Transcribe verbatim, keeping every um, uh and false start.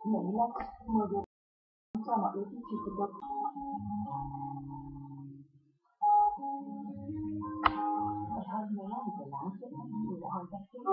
Mỹ Lân mười bốn cho mọi người duy trì hoạt động. Phải hơn nữa thì phải lắng xuống thì lại hơn cách chút.